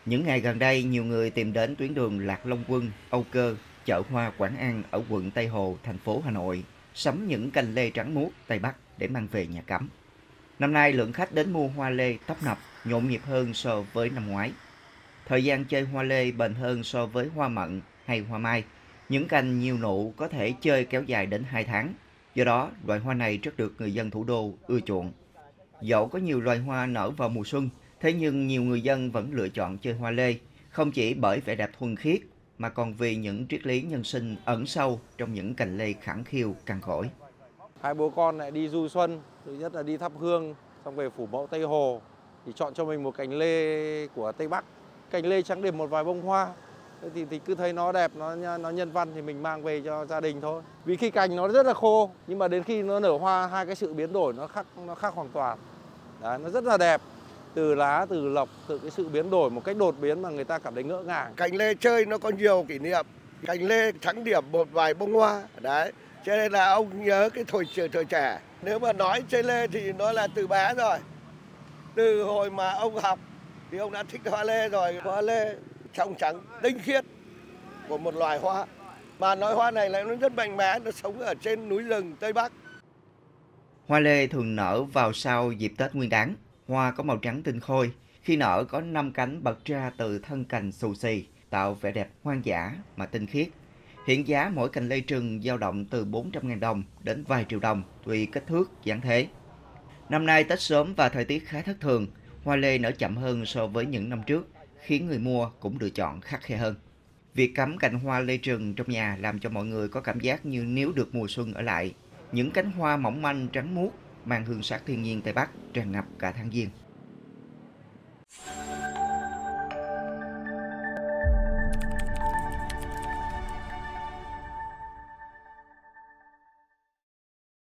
Những ngày gần đây, nhiều người tìm đến tuyến đường Lạc Long Quân, Âu Cơ, chợ hoa Quảng An ở quận Tây Hồ, thành phố Hà Nội, sắm những cành lê trắng muốt Tây Bắc để mang về nhà cắm. Năm nay, lượng khách đến mua hoa lê tấp nập, nhộn nhịp hơn so với năm ngoái. Thời gian chơi hoa lê bền hơn so với hoa mận hay hoa mai. Những cành nhiều nụ có thể chơi kéo dài đến 2 tháng. Do đó, loại hoa này rất được người dân thủ đô ưa chuộng. Dẫu có nhiều loài hoa nở vào mùa xuân, thế nhưng nhiều người dân vẫn lựa chọn chơi hoa lê, không chỉ bởi vẻ đẹp thuần khiết, mà còn vì những triết lý nhân sinh ẩn sâu trong những cành lê khẳng khiu cằn cỗi. Hai bố con lại đi du xuân, thứ nhất là đi thắp hương, xong về phủ mẫu Tây Hồ, thì chọn cho mình một cành lê của Tây Bắc. Cành lê trắng điểm một vài bông hoa, thì cứ thấy nó đẹp, nó nhân văn thì mình mang về cho gia đình thôi. Vì khi cành nó rất là khô, nhưng mà đến khi nó nở hoa, hai cái sự biến đổi nó khác hoàn toàn. Đấy, nó rất là đẹp. Từ lá, từ lộc, từ cái sự biến đổi một cách đột biến mà người ta cảm thấy ngỡ ngàng. Cành lê chơi nó có nhiều kỷ niệm. Cành lê trắng điểm một vài bông hoa. Đấy, cho nên là ông nhớ cái thời trẻ. Nếu mà nói chơi lê thì nó là từ bé rồi. Từ hồi mà ông học thì ông đã thích hoa lê rồi. Hoa lê trong trắng, tinh khiết của một loài hoa. Mà nói hoa này là nó rất mạnh mẽ, nó sống ở trên núi rừng Tây Bắc. Hoa lê thường nở vào sau dịp Tết Nguyên đán. Hoa có màu trắng tinh khôi, khi nở có 5 cánh bật ra từ thân cành xù xì, tạo vẻ đẹp hoang dã mà tinh khiết. Hiện giá mỗi cành lê rừng dao động từ 400.000 đồng đến vài triệu đồng tùy kích thước, dáng thế. Năm nay Tết sớm và thời tiết khá thất thường, hoa lê nở chậm hơn so với những năm trước, khiến người mua cũng lựa chọn khắt khe hơn. Việc cắm cành hoa lê rừng trong nhà làm cho mọi người có cảm giác như nếu được mùa xuân ở lại. Những cánh hoa mỏng manh trắng muốt mang hương sắc thiên nhiên Tây Bắc tràn ngập cả tháng Giêng.